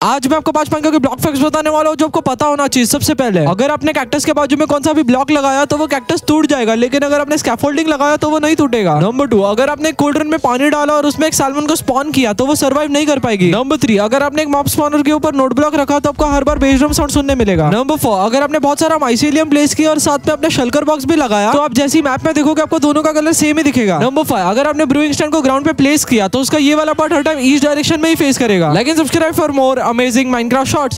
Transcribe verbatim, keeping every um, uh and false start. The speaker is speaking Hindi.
आज मैं आपको पांच पंखों के ब्लॉक फैक्ट्स बताने वाला हूँ जो आपको पता होना चाहिए। सबसे पहले, अगर आपने कैक्टस के बाजू में कौन सा भी ब्लॉक लगाया तो वो कैक्टस टूट जाएगा, लेकिन अगर आपने स्कैफोल्डिंग लगाया तो वो नहीं टूटेगा। नंबर टू, अगर आपने कोल्ड ड्रिंक में पानी डाला और उसमें एक सैल्मन को स्पॉन किया तो वो सर्वाइव नहीं कर पाएगी। नंबर थ्री, अगर आपने एक मॉब स्पॉनर के ऊपर नोट ब्लॉक रखा तो आपको हर बार बेस ड्रम साउंड सुनने मिलेगा। नंबर फोर, अगर आपने बहुत सारा माइसेलियम प्लेस किया और साथ में अपने शल्कर बॉक्स भी लगाया तो आप जैसी मैप में देखोगे आपको दोनों का कलर सेम ही दिखेगा। नंबर फाइव, अगर आपने ब्रूइंग स्टैंड को ग्राउंड पे प्लेस किया तो उसका ये वाला पार्ट हर टाइम ईस्ट डायरेक्शन में ही फेस करेगा। Like and subscribe for more amazing Minecraft shots.